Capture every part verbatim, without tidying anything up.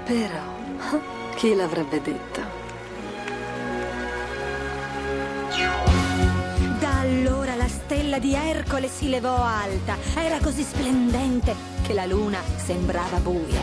Però, chi l'avrebbe detto? Da allora la stella di Ercole si levò alta. Era così splendente che la luna sembrava buia.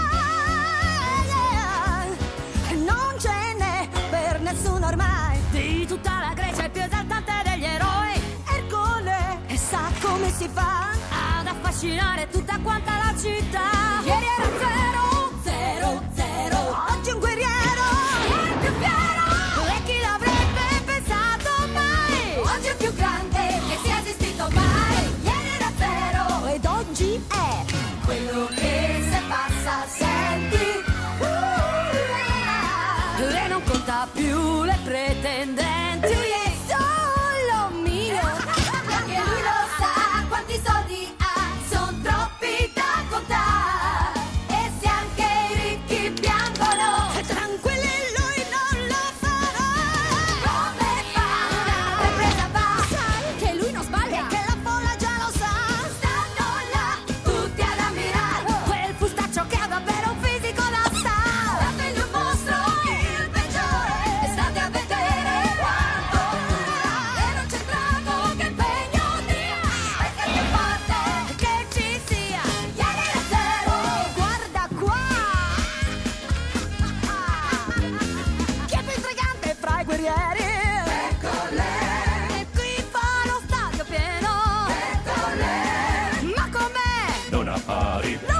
Non ce n'è per nessuno ormai. Di tutta la Grecia il più esaltante degli eroi. Ercole, e sa come si fa ad affascinare tutta quanta la città. Ieri era zero, zero, zero. Oggi un guerriero, il più fiero. E chi l'avrebbe pensato mai? Oggi è il più grande che sia esistito mai. Ieri era zero ed oggi è quello che se passa senti. Uh, e non conta più le pretendenti. Lui è solo mio. Perché lui lo sa quanti soldi ha. Son troppi da contare. E se anche i ricchi piangono, tranquilli lui non lo farà. Come fa? Una ripresa va. Sai che lui non sbaglia. E che la folla già lo sa. Stanno là tutti ad ammirare quel fustaccio che ha davvero un fisico da star. Dategli un mostro, il peggiore. E state a vedere quanto dura. E non c'è trago che impegno dia. Perché è più forte che ci sia. Ieri era zero. Guarda qua. Chi è più intrigante fra i guerrieri? Ercole. E qui fa lo stadio pieno. Ercole. Ma com'è? Non appari. Non